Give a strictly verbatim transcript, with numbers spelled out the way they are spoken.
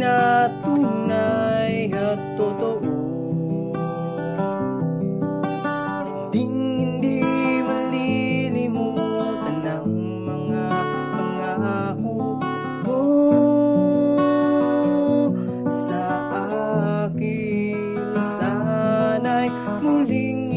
na tunay at totoo. Hinding hindi malilimutan ang mga pangako mo sa akin. Sana'y muling